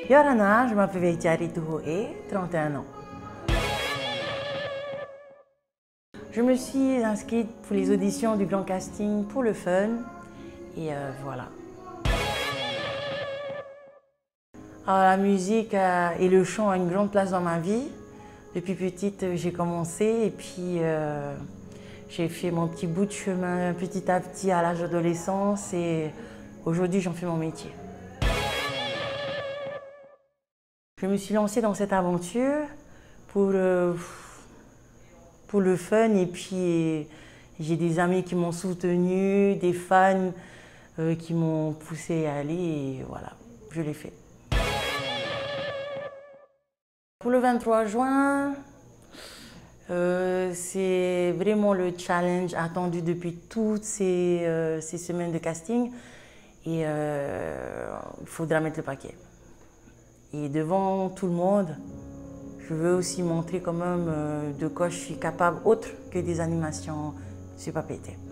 Yorana, je m'appelle Veitiari Touhoé, 31 ans. Je me suis inscrite pour les auditions du Grand Casting pour le fun et voilà. Alors, la musique et le chant ont une grande place dans ma vie. Depuis petite, j'ai commencé et puis j'ai fait mon petit bout de chemin petit à petit à l'âge d'adolescence et aujourd'hui j'en fais mon métier. Je me suis lancée dans cette aventure pour le fun et puis j'ai des amis qui m'ont soutenue, des fans qui m'ont poussée à aller et voilà, je l'ai fait. Pour le 23 juin, c'est vraiment le challenge attendu depuis toutes ces semaines de casting et il faudra mettre le paquet. Et devant tout le monde, je veux aussi montrer quand même de quoi je suis capable autre que des animations sur papier.